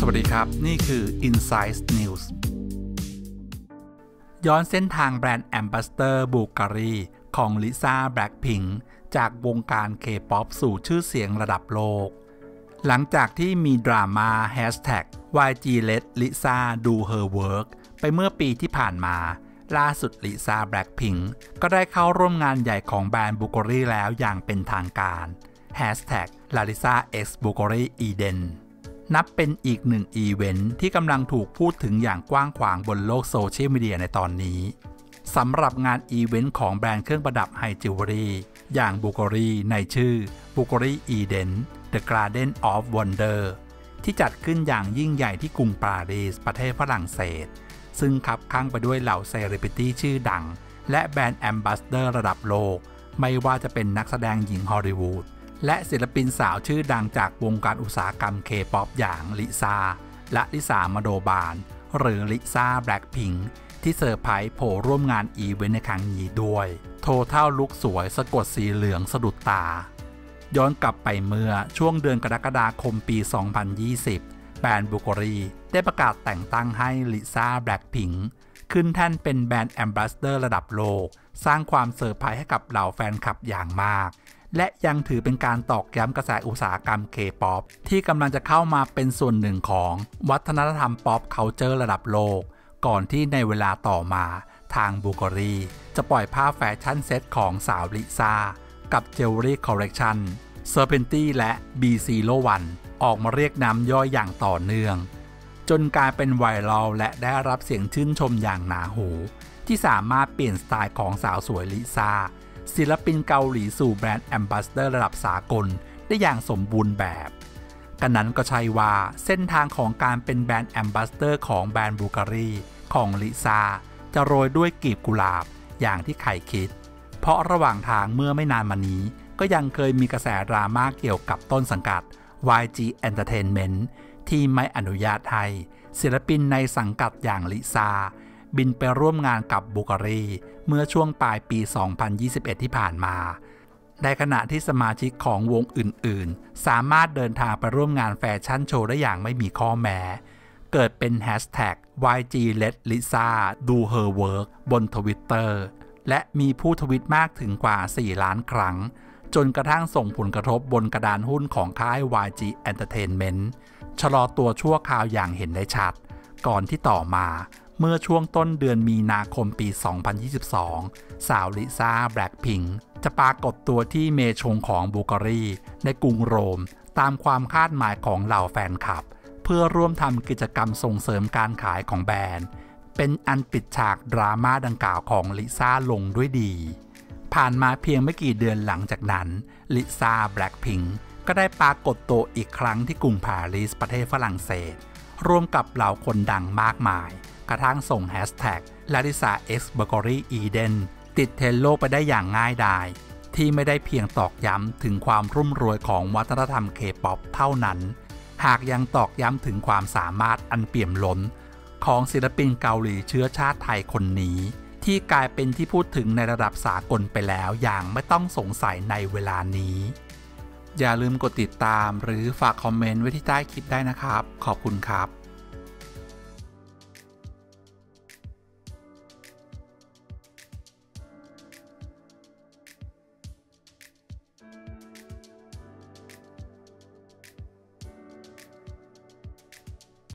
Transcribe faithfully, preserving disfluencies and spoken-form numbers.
วัสดีครับนี่คือ Insights News ย้อนเส้นทางแบรนด์แอมบาสเดอร์บูการีของลิซ่าแบล็คพิงค์จากวงการเคป๊อปสู่ชื่อเสียงระดับโลกหลังจากที่มีดราม่าแฮชแท็ก วาย จี Let Lisa Do Her Work ไปเมื่อปีที่ผ่านมาล่าสุดลิซ่าแบล็คพิงค์ก็ได้เข้าร่วมงานใหญ่ของแบรนด์บูการีแล้วอย่างเป็นทางการแฮชแท็ก Larissa X Bulgari Edenนับเป็นอีกหนึ่งอีเวนท์ที่กำลังถูกพูดถึงอย่างกว้างขวางบนโลกโซเชียลมีเดียในตอนนี้สำหรับงานอีเวนต์ของแบรนด์เครื่องประดับไฮจิวเวลรี่อย่างบูการีในชื่อ Bulgari Eden The Garden of Wonder ที่จัดขึ้นอย่างยิ่งใหญ่ที่กรุงปารีสประเทศฝรั่งเศสซึ่งคับข้างไปด้วยเหล่าเซเลบริตี้ชื่อดังและแบรนด์แอมบาสเดอร์ระดับโลกไม่ว่าจะเป็นนักแสดงหญิงฮอลลีวูดและศิลปินสาวชื่อดังจากวงการอุตสาหกรรมเคป๊อปอย่างลิซ่าและลิซ่ามาโดบานหรือลิซ่าแบล็คพิงค์ที่เซอร์ไพรส์โผล่ร่วมงานอีเวนต์ในครั้งนี้ด้วยโทเท่าลุคสวยสะกดสีเหลืองสะดุดตาย้อนกลับไปเมื่อช่วงเดือนกรกฎาคมปี สองพันยี่สิบ แบรนด์บูการีได้ประกาศแต่งตั้งให้ลิซ่าแบล็คพิงค์ขึ้นแท่นเป็นแบรนด์แอมบาสเดอร์ระดับโลกสร้างความเซอร์ไพรส์ให้กับเหล่าแฟนคลับอย่างมากและยังถือเป็นการตอกย้ำกระแสอุตสาหกรรมเคป๊อปที่กำลังจะเข้ามาเป็นส่วนหนึ่งของวัฒนธรรมป๊อปคัลเจอร์ระดับโลกก่อนที่ในเวลาต่อมาทางบูการีจะปล่อยภาพแฟชั่นเซตของสาวลิซ่ากับเจวเวลรี่คอลเลคชันเซอร์เพนตี้และ บี ศูนย์ หนึ่ง ออกมาเรียกน้ำย่อยอย่างต่อเนื่องจนกลายเป็นไวรัลและได้รับเสียงชื่นชมอย่างหนาหูที่สามารถเปลี่ยนสไตล์ของสาวสวยลิซ่าศิลปินเกาหลีสู่แบรนด์แอมบาสเดอร์ระดับสากลได้อย่างสมบูรณ์แบบกันนั้นก็ใช่ว่าเส้นทางของการเป็นแบรนด์แอมบาสเดอร์ของแบรนด์บูการีของลิซ่าจะโรยด้วยกลีบกุหลาบอย่างที่ใครคิดเพราะระหว่างทางเมื่อไม่นานมานี้ก็ยังเคยมีกระแสดราม่าเกี่ยวกับต้นสังกัด วาย จี Entertainment ที่ไม่อนุญาตให้ศิลปินในสังกัดอย่างลิซ่าบินไปร่วมงานกับบูการีเมื่อช่วงปลายปี สองพันยี่สิบเอ็ด ที่ผ่านมาในขณะที่สมาชิกของวงอื่นๆสามารถเดินทางไปร่วมงานแฟชั่นโชว์ได้อย่างไม่มีข้อแม้เกิดเป็นแฮชแท็ก วาย จี Let Lisa Do Her Work บน Twitter และมีผู้ทวิตมากถึงกว่า สี่ ล้านครั้งจนกระทั่งส่งผลกระทบบนกระดานหุ้นของค่าย วาย จี Entertainment ชะลอตัวชั่วคราวอย่างเห็นได้ชัดก่อนที่ต่อมาเมื่อช่วงต้นเดือนมีนาคมปี สองพันยี่สิบสอง สาวลิซ่าแบล็คพิงค์จะปรากฏตัวที่เมชงของบูการีในกรุงโรมตามความคาดหมายของเหล่าแฟนคลับเพื่อร่วมทำกิจกรรมส่งเสริมการขายของแบรนด์เป็นอันปิดฉากดราม่าดังกล่าวของลิซ่าลงด้วยดีผ่านมาเพียงไม่กี่เดือนหลังจากนั้นลิซ่าแบล็คพิงค์ก็ได้ปรากฏตัวอีกครั้งที่กรุงปารีสประเทศฝรั่งเศสร่วมกับเหล่าคนดังมากมายกระทั่งส่งแฮชแท็ก Larissa X Bulgari Eden ติดเทรนด์โลกไปได้อย่างง่ายดายที่ไม่ได้เพียงตอกย้ำถึงความรุ่มรวยของวัฒนธรรมเคป๊อปเท่านั้นหากยังตอกย้ำถึงความสามารถอันเปี่ยมล้นของศิลปินเกาหลีเชื้อชาติไทยคนนี้ที่กลายเป็นที่พูดถึงในระดับสากลไปแล้วอย่างไม่ต้องสงสัยในเวลานี้อย่าลืมกดติดตามหรือฝากคอมเมนต์ไว้ที่ใต้คลิปได้นะครับขอบคุณครับ